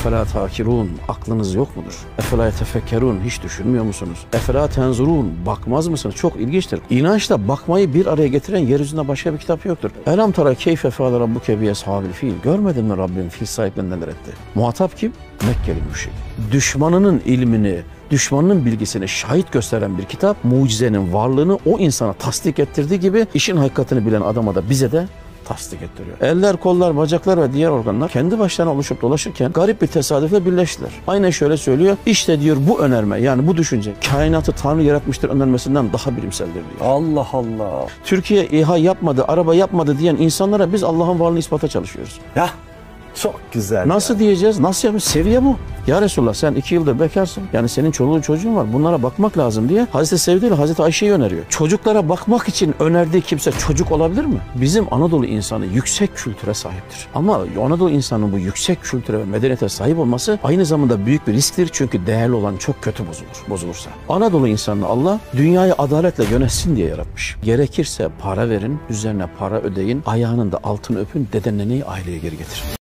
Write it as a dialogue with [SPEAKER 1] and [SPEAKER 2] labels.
[SPEAKER 1] Efela takirun, aklınız yok mudur? Efela tefekkerun, hiç düşünmüyor musunuz? Efela tenzurun, bakmaz mısınız? Çok ilginçtir. İnançla bakmayı bir araya getiren yeryüzünde başka bir kitap yoktur. Elem tara keyfe feale rabbuke bi eshabil fil. Görmedin mi Rabbim fil sahiplerinden neler etti? Muhatap kim? Mekkeli müşrik. Düşmanının ilmini, düşmanının bilgisini şahit gösteren bir kitap, mucizenin varlığını o insana tasdik ettirdiği gibi işin hakikatini bilen adama da bize de tasdik ettiriyor. Eller, kollar, bacaklar ve diğer organlar kendi başlarına oluşup dolaşırken garip bir tesadüfle birleştiler. Aynen şöyle söylüyor. İşte diyor bu önerme, yani bu düşünce kainatı Tanrı yaratmıştır önermesinden daha bilimseldir diyor.
[SPEAKER 2] Allah Allah.
[SPEAKER 1] Türkiye İHA yapmadı, araba yapmadı diyen insanlara biz Allah'ın varlığını ispata çalışıyoruz.
[SPEAKER 2] Ya çok güzel.
[SPEAKER 1] Nasıl diyeceğiz? Nasıl yapacağız? Seviye bu. Ya Resulullah sen 2 yıldır bekarsın. Yani senin çoluğun çocuğun var. Bunlara bakmak lazım diye Hazreti Sevde ile Hazreti Ayşe'yi öneriyor. Çocuklara bakmak için önerdiği kimse çocuk olabilir mi? Bizim Anadolu insanı yüksek kültüre sahiptir. Ama Anadolu insanının bu yüksek kültüre ve medeniyete sahip olması aynı zamanda büyük bir risktir. Çünkü değerli olan çok kötü bozulursa. Anadolu insanını Allah dünyayı adaletle yönetsin diye yaratmış. Gerekirse para verin, üzerine para ödeyin, ayağının da altını öpün, dedenleneyi aileye geri getirin.